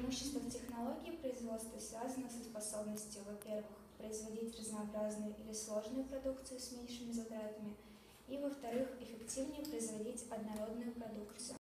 Преимущество технологии производства связано со способностью, во-первых, производить разнообразную или сложную продукцию с меньшими затратами, и, во-вторых, эффективнее производить однородную продукцию.